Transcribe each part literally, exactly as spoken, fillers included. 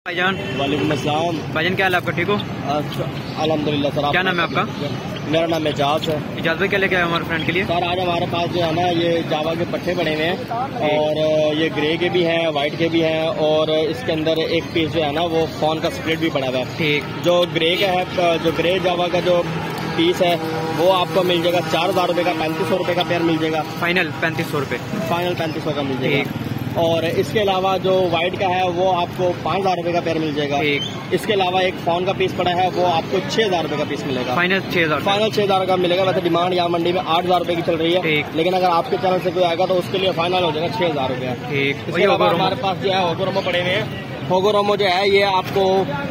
भाईजान। वालेकुम अस्सलाम। भाईजान क्या हाल है आपका, ठीक हो? अल्हम्दुलिल्लाह सर। क्या नाम है आपका? मेरा नाम एजाज है। एजाज भाई क्या लेके आए हमारे फ्रेंड के लिए? सर आज हमारे पास जो है ना ये जावा के पट्टे बने हुए हैं और ये ग्रे के भी हैं, वाइट के भी हैं और इसके अंदर एक पीस जो है ना वो फोन का स्प्लिट भी पड़ा हुआ है। ठीक। जो ग्रे का है, जो ग्रे जावा का जो पीस है वो आपको मिल जाएगा चार हजार रुपए का, पैंतीस सौ रुपए का पेयर मिल जाएगा। फाइनल पैंतीस सौ रुपए फाइनल पैंतीस सौ का मिल जाएगा। और इसके अलावा जो व्हाइट का है वो आपको पाँच हजार रुपए का पेयर मिल जाएगा। इसके अलावा एक फोन का पीस पड़ा है वो आपको छह हजार रुपए का पीस मिलेगा। फाइनल छह हजार फाइनल छह हजार का मिलेगा। वैसे डिमांड यहाँ मंडी में आठ हजार रुपए की चल रही है, लेकिन अगर आपके चैनल से कोई आएगा तो उसके लिए फाइनल हो जाएगा छह हजार रुपया। इसके अलावा हमारे पास जो है होगोरोमो पड़े हुए हैं। होगोरोमो जो है ये आपको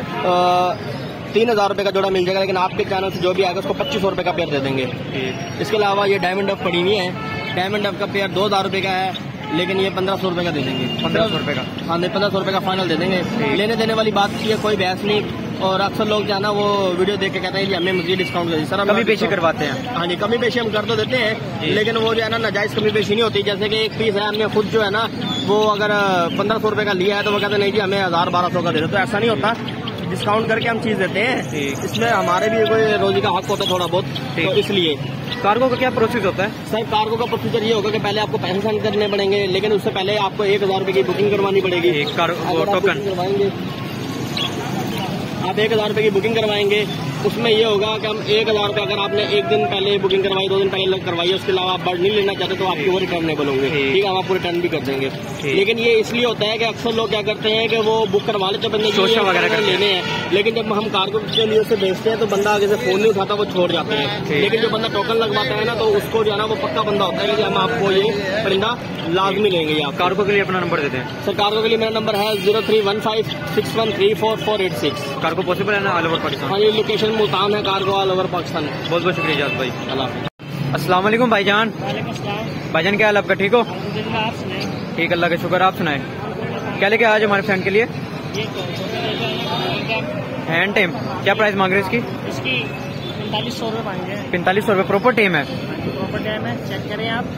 तीन हजार रुपए का जोड़ा मिल जाएगा, लेकिन आपके चैनल से जो भी आएगा उसको पच्चीस सौ रुपए का पेयर दे देंगे। इसके अलावा ये डायमंड डफ पड़ी हुई है। डायमंड डफ का पेयर दो हजार रुपए का है, लेकिन ये पंद्रह सौ रुपए का दे देंगे। पंद्रह सौ रुपए का? हाँ नहीं, पंद्रह सौ रुपए का फाइनल दे देंगे। लेने देने वाली बात की है, कोई बहस नहीं। और अक्सर लोग जो है ना वो वीडियो देख के कहते हैं कि हमें मजीद डिस्काउंट दे। सर कमी पेशी करवाते हैं। हाँ जी, कमी पेशी हम कर तो देते हैं, लेकिन वो जो है ना नाजायज कमी पेशी नहीं होती। जैसे कि एक पीस है, हमने खुद जो है ना वो अगर पंद्रह सौ रुपए का लिया है तो वो कहते नहीं जी हमें हजार बारह सौ का दे दो, तो ऐसा नहीं होता। डिस्काउंट करके हम चीज देते हैं, इसमें हमारे भी कोई रोजी का हक होता है थोड़ा बहुत, तो इसलिए। कार्गो का क्या प्रोसेस होता है? सर कार्गो का प्रोसीजर ये होगा कि पहले आपको पैसे सेंड करने पड़ेंगे, लेकिन उससे पहले आपको एक हजार रुपए की बुकिंग करवानी पड़ेगी। टोकन करवाएंगे आप एक हजार रुपए की बुकिंग करवाएंगे, उसमें ये होगा कि हम एक हजार रुपये अगर आपने एक दिन पहले बुकिंग करवाई, दो दिन पहले करवाई, उसके अलावा आप बर्ड नहीं लेना चाहते तो आपकी वो रिटर्नेबल होंगे। ठीक है, हम आपको रिटर्न भी कर देंगे। लेकिन ये इसलिए होता है कि अक्सर लोग क्या करते हैं कि वो बुक करवा लेते बंदे वगैरह लेने हैं, लेकिन जब हम कार्गो के लिए से भेजते हैं तो बंदा आगे से फोन नहीं उठाता, वो छोड़ जाते हैं। लेकिन जो बंदा टोकन लगवाता है ना तो उसको जो है ना वो पक्का बंदा होता है कि हम आपको ये परिंदा लाजमी लेंगे। आप कार्गो के लिए अपना नंबर देते हैं? सर कार्गो के लिए मेरा नंबर है zero three one five six one three four four eight six. Cargo possible है ना ऑल ओवर पाकिस्तान? हाँ, ये लोकेशन मुल्तान है, कार्गो ऑल ओवर पाकिस्तान। बहुत बहुत शुक्रिया इजाज़ भाई। अल्लाह। अस्सलाम वालेकुम भाईजान। भाईजान क्या हाल आपका, ठीक हो? ठीक, अल्लाह का शुक्र। आप सुनाए क्या लेके आज हमारे फ्रेंड के लिए? हैंड टेम क्या प्राइस मांग रहे हैं इसकी? इसकी पैंतालीस सौ रुपये मांगे। पैंतालीस सौ रुपये प्रोपर टेम है? प्रोपर टेम है, चेक करें आप।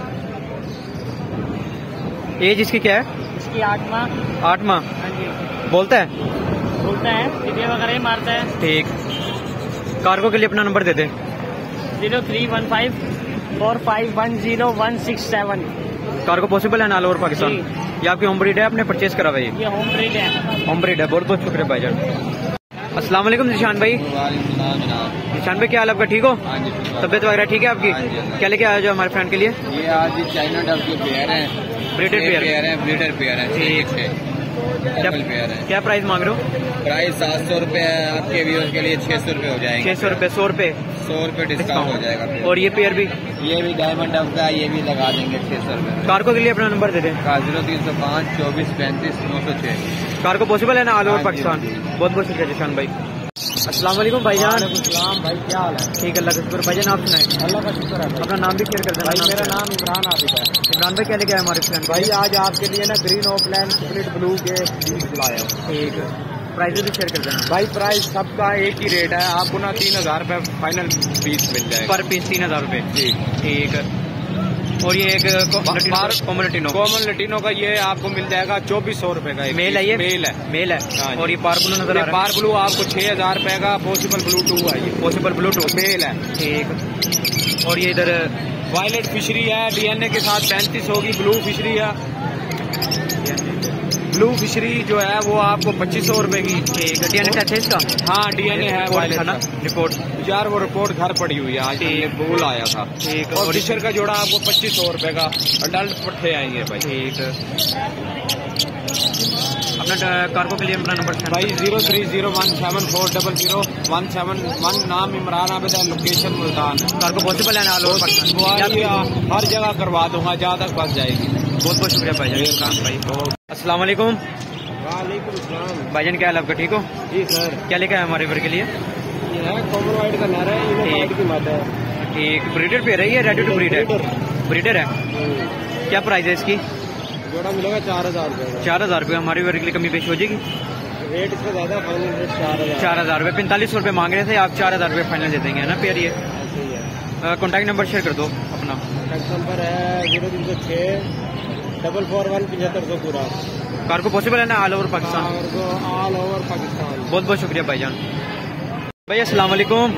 एज इसकी क्या है? इसकी आठ माह। आठ माह? हाँ जी। बोलता है? बोलता है, वीडियो वगैरह ही मारता है। ठीक। कार्गो के लिए अपना नंबर दे दें। Zero three one five four five one zero one six seven. Cargo possible है ना ऑल ओवर पाकिस्तान? ये आपकी होम ब्रीड है, आपने परचेज करा हुआ है? ये होम ब्रीड है। होम ब्रीड है, बहुत बहुत शुक्रिया भाईजान। अस्सलाम वालेकुम निशान भाई। निशान भाई क्या हाल आपका, ठीक हो? तबियत वगैरह ठीक है आपकी? क्या लेके आया जो हमारे फ्रेंड के लिए? ये आज चाइना डब के पेयर है, ब्रीडर पेयर है, ब्रीडर पेयर है। ठीक है, क्या प्राइस मांग रहे हो? प्राइस सात सौ रूपये है, आपके व्यूअर्स के लिए छह सौ रूपये हो जाएंगे। छह सौ रूपये सौ रूपये सौ रूपये डिस्काउंट हो जाएगा। और ये पेयर भी? ये भी डायमंड डब का, ये भी लगा देंगे छह सौ रूपये। कार्गो के लिए अपना नंबर दे दें। जीरो तीन सौ पाँच चौबीस पैंतीस नौ सौ छह। कार्गो पॉसिबल है ना ऑल ओवर पाकिस्तान? बहुत बहुत शुक्रिया निशान भाई। अस्सलाम वालेकुम भाईजान। भाई क्या हाल है? ठीक, अल्लाह का शुक्र। भाईजान आप सुनाए? अल्लाह का शुक्र है। अपना नाम भी शेयर कर देना। भाई मेरा नाम इमरान आबिद है। इमरान भाई क्या लेके आए हमारे फ्रेंड? भाई आज आपके लिए ना ग्रीन ओपलैंड स्प्लिट ब्लू के बीज लाया। ठीक, प्राइस भी शेयर कर देना। भाई प्राइस सबका एक ही रेट है, आपको ना तीन हजार रुपये फाइनल पीस मिल जाएगा। पर पीस तीन हजार रुपये? ठीक। और ये एक कॉमन लटीनो कॉमन लटीनो का ये आपको मिल जाएगा चौबीस सौ रूपये का। मेल है? ये मेल है। मेल है। और ये पार ब्लू नजर आ रहा है? पार ब्लू आपको छह हजार रुपये का। पॉसिबल ब्लू टू है, ये पॉसिबल ब्लू टू मेल है। ठीक। और ये इधर वायलेट फिशरी है, डीएनए के साथ पैंतीस होगी। ब्लू फिशरी है, ब्लू फिशरी जो है वो आपको पच्चीस सौ रूपये की। ठीक, डीएनए टेस्ट है इसका? हाँ डीएनए है वायलेट ना रिपोर्ट। यार वो रिपोर्ट घर पड़ी हुई है, आज ये भूल आया था। ठीक। और फिशर का जोड़ा आपको पच्चीस सौ रूपये का। अडल्ट पट्टे आएंगे भाई। ठीक। अपना कार्गो के लिए अपना नंबर भाई zero three zero one seven four double zero one seven one. नाम इमरान आबिद है, लोकेशन मुल्तान। कार्गो पॉसिबल है ना ऑल ओवर पाकिस्तान? हर जगह करवा दूंगा, जहाँ तक फंस जाएगी। बहुत बहुत शुक्रिया भाईजान। भाई अस्सलाम वालेकुम। वालेकुम सलाम। भाईजान क्या हाल आपका, ठीक हो? जी सर। क्या लेके आए हमारे घर के लिए? ये है कॉमन वाइट का नर है, ये वाइट की मादा है। ठीक, ब्रीडर पेयर है ये? रेडी टू ब्रीड है? ब्रीडर है। क्या प्राइस है इसकी? जोड़ा मिलेगा चार हजार रुपये। चार हजार रुपये हमारे वर्ग के लिए कमी पेश हो जाएगी? रेट इसका ज्यादा, फाइनल रेट चार हजार चार हजार रुपये पैंतालीस सौ रुपये मांग रहे थे आप, चार हजार रुपये फाइनल दे देंगे, है ना पेयर? ये कॉन्टैक्ट नंबर शेयर कर दो अपना। कॉन्टैक्ट नंबर है जीरो तीन सौ छः डबल फोर वन पचहत्तर सौ पूरा। कार को पॉसिबल है ना all over Pakistan? All over Pakistan. बहुत बहुत शुक्रिया भाईजान। भाई अस्सलाम वालेकुम।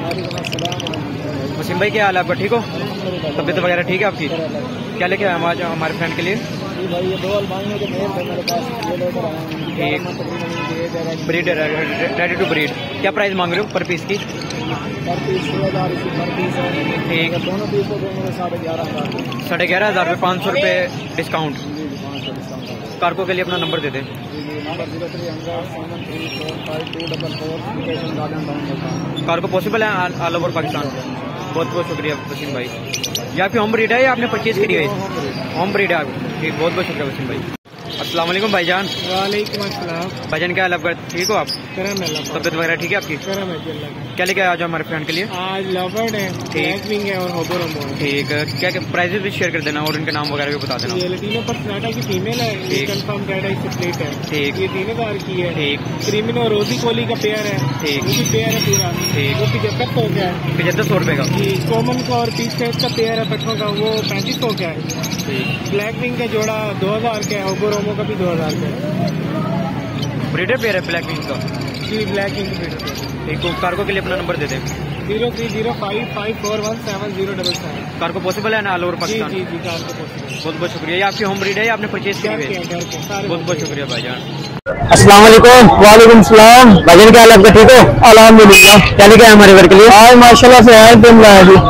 वसीम भाई क्या हाल है आपका, ठीक हो? तबीयत वगैरह ठीक है आपकी? क्या लेके आए हम आज हमारे फ्रेंड के लिए? भाई ये दो अलमारियों के मेल है मेरे पास, ये लेकर आए हैं। ठीक, ब्रीड रेडी टू ब्रीड। क्या प्राइस मांग रहे हो पर पीस की? पर पीस छः हज़ार पर पीस है। ठीक, दोनों पीस को देंगे साढ़े ग्यारह हज़ार साढ़े ग्यारह हज़ार रुपये, पाँच सौ रुपये डिस्काउंट। कारको के लिए अपना नंबर दे दें। Number zero three hundred seven three four five two double four location garden town. Car को पॉसिबल है ऑल ओवर पाकिस्तान। बहुत बहुत शुक्रिया वसीम भाई। ये आपकी होम ब्रीड है या आपने परचेज करी है? होम ब्रीड है आप। ठीक, बहुत बहुत शुक्रिया वसीम भाई। अस्सलाम वालेकुम भाईजान। वालेकुम अस्सलाम। भाईजान क्या हाल है, ठीक हो आप? करम है अल्लाह। तबीयत वगैरह ठीक है आपकी? करम है अल्लाह। क्या लेके आज हमारे फ्रेंड के लिए? आज लवर्ड है, ब्लैक विंग है और होबोरोमो है। ठीक है, क्या क्या प्राइजेस भी शेयर कर देना और इनके नाम वगैरह भी बता देना। ये लतीनो पर्सनाटा की फीमेल है, ये कंफर्म पैराडाइज से प्लेट है। ठीक, ये तीन हजार की है। ठीक, क्रीमिनो रोजी कोली का पेयर है। ठीक, वो भी पेयर है पूरा। ठीक, वो पचहत्तर सौ का है। पचहत्तर सौ रुपये का। जी, कॉमन का और पीस सेट का पेयर है पट्टों का, वो पैंतीस सौ का है। ठीक, ब्लैक विंग का जोड़ा दो हजार का है, होबोरोमो का भी दो हजार का है। ब्रीडर पेयर है ब्लैक विंग का। जी, ब्लैक विंग ब्रीडर। ठीक, तो कारको के लिए अपना नंबर दे दें। Zero three zero five five four one seven zero double seven. Car को पॉसिबल है ना ऑल ओवर जी पाकिस्तान? जी जी, कार को पॉसिबल। बहुत बहुत शुक्रिया। ये आपकी होम ब्रीड है या आपने परचेज की हुई है? बहुत बहुत शुक्रिया भाईजान। अस्सलाम वालेकुम। वालेकुम सलाम। भाईजान क्या हाल है आपका, ठीक हो? अल्हम्दुलिल्लाह। क्या लेके आए हमारे घर के लिए? आज माशाल्लाह से आए टीम लाया जी।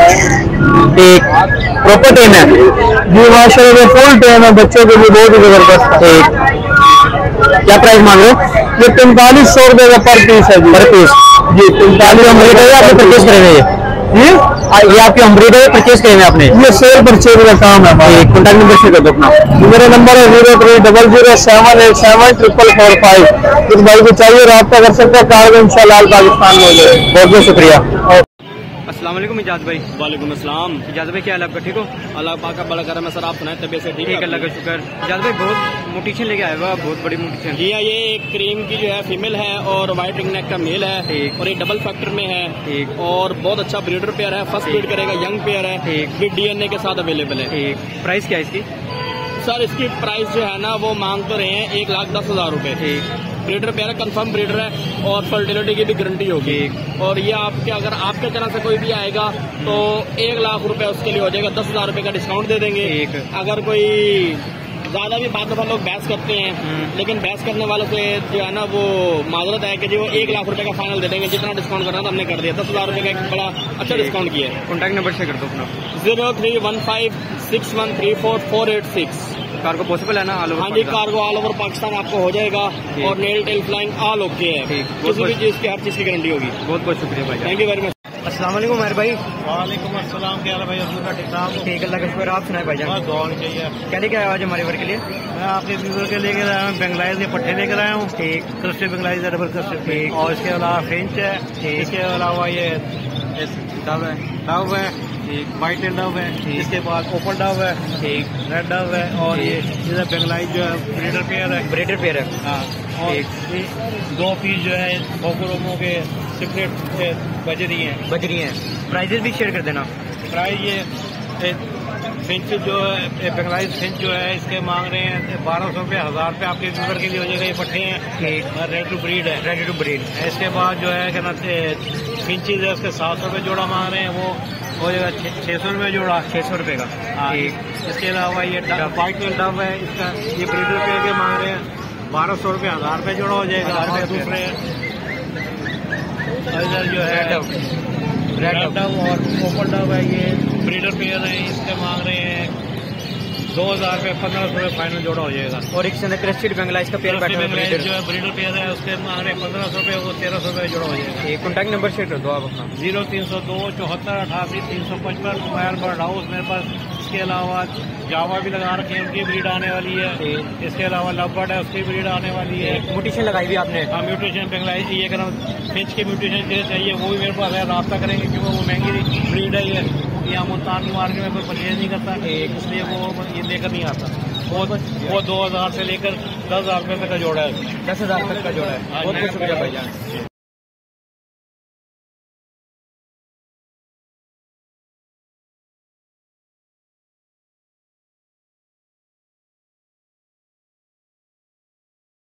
ठीक, प्रॉपर टीम है जी माशाल्लाह, फुल टीम है, बच्चों के लिए बहुत ही जबरदस्त। ठीक, क्या प्राइस मांग रहे हो? ये पैंतालीस सौ रुपए का पर पीस है जी। पर पीस जी पैंतालीस। अमरीड है आपने परचेज करे हुए? ये ये आपकी अमरीड है, परचेज करे हुए आपने? ये सेल परचेज का काम है। कॉन्टैक्ट नंबर शेयर कर दो अपना। मेरा नंबर है zero three double zero seven eight seven triple four five. इस भाई को चाहिए रब्ता कर सकते हैं, कार इंशाल्लाह पाकिस्तान में हो जाए। बहुत बहुत शुक्रिया। अस्सलाम वालेकुम इजाज भाई। वालेकुम अस्सलाम। इजाज भाई क्या हाल है आपका, ठीक हो? अल्लाह पाक का बड़ा करम है सर, आप सुनाए तबीयत से ठीक है? अल्लाह का शुक्र। इजाज भाई बहुत मोटिशन लेके आए हुआ, बहुत बड़ी मोटिशन। जी हाँ, ये एक क्रीम की जो है फीमेल है और व्हाइट रिंग नेक का मेल है। ठीक, और ये डबल फैक्टर में है। ठीक, और बहुत अच्छा ब्रीडर पेयर है, फर्स्ट ब्रीड करेगा, यंग पेयर है। ठीक, फिर डीएनए के साथ अवेलेबल है। ठीक, प्राइस क्या है इसकी? सर इसकी प्राइस जो है ना वो मांग तो रहे हैं एक लाख दस हजार रूपए। ठीक, ब्रीडर पेयर कंफर्म ब्रीडर है और फर्टिलिटी की भी गारंटी होगी। और ये आपके अगर आपके तरह से कोई भी आएगा तो एक लाख रुपए उसके लिए हो जाएगा, दस हजार रुपए का डिस्काउंट दे देंगे। अगर कोई ज्यादा भी बात दफा लोग बहस करते हैं, लेकिन बहस करने वालों से जो है ना वो माजरत है कि जी वो एक लाख रुपए का फाइनल दे देंगे, जितना डिस्काउंट करना था हमने कर दिया, दस हजार रुपए का एक बड़ा अच्छा डिस्काउंट किया है। कॉन्टैक्ट नंबर से कर दो अपना। Zero three one five six one three four four eight six. Car को पॉसिबल है ना ऑल ओवर? हाँ जी, कार्गो ऑल ओवर पाकिस्तान आपको हो जाएगा और nail tail flying all okay है। किसी भी चीज की हर चीज की गारंटी होगी। बहुत बहुत शुक्रिया भाई, थैंक यू वेरी मच। अस्सलाम वालेकुम मेहर भाई। वालेकुम अस्सलाम। क्या हाल है भाई, अब्दुल्ला ठीक ठाक? ठीक, अल्लाह का शुक्र। आप सुनाए भाईजान? बस दुआ होनी चाहिए। क्या लेके आए आज हमारे घर के लिए? मैं आपके व्यूअर के लेकर आया हूँ, बेंगलाइज के पट्टे लेकर आया हूँ। ठीक, क्रिस्टल बेंगलाइज है, डबल क्रिस्टल। ठीक, और इसके अलावा फ्रेंच है। इसके अलावा ये डव है, डव है। ठीक, व्हाइट एंड डव है। इसके बाद ओपन डव है। ठीक, रेड डव है। और ये इधर बेंगलाइज जो है ब्रीडर पेयर है। ब्रीडर पेयर है। हाँ, और दो पीस जो है होबोरोमो के सेपरेट बजरी हैं। बजरी हैं। प्राइजेस भी शेयर कर देना। प्राइस ये फिंच जो है बेंगलाइज फिंच जो है इसके मांग रहे हैं बारह सौ रुपये, हजार रुपये आपके व्यूअर के लिए हो जाएगा। ये पट्टे हैं। ठीक, रेड टू ब्रीड है। Ready to breed. इसके बाद जो है क्या नाम फिंचीज है, उसके सात सौ रुपये जोड़ा मांग रहे हैं, वो हो जाएगा छः सौ रुपये जोड़ा। छः सौ रुपये का। ठीक, इसके अलावा ये व्हाइट टेल डव है, इसका ये ब्रीडर पे के मांग रहे हैं बारह सौ रुपये, हजार रुपये जोड़ा हो जाएगा। और दूसरे इधर जो है रेड डव और ओपन डव है, ये ब्रीडर पेयर है, इसके मांग रहे हैं दो हजार रुपये, पंद्रह सौ रुपये फाइनल जोड़ा हो जाएगा। और एक क्रेस्टेड बेंगलाइज का पेयर बैठा है जो है ब्रीडर पेयर है, उसके मांग रहे हैं पंद्रह सौ रुपये, वो तेरह सौ रुपये जोड़ा हो जाएगा। है। कॉन्टैक्ट नंबर शेयर कर दो आप अपना। जीरो तीन सौ दो चौहत्तर अठासी तीन सौ पचपन मोबाइल बर्ड हाउस मेरे पास। इसके अलावा जावा भी लगा रखे हैं, उनकी ब्रीड आने वाली है। इसके अलावा लवबर्ड है, उसकी ब्रीड आने वाली है। म्यूटेशन लगाई भी आपने? हाँ, म्यूटेशन बेंगलाइज चाहिए, अगर फिंच के म्यूटेशन के लिए चाहिए वो भी मेरे पास है, रास्ता करेंगे क्योंकि वो महंगी ब्रीड है। ये यहाँ मुल्तान की मार्केट में कोई परचेज नहीं करता, इसलिए वो ये लेकर नहीं आता। वो वो दो हजार से लेकर दस हजार रुपये तक का जोड़ा है। दस हजार तक का जोड़ा है। बहुत बहुत शुक्रिया भाईजान।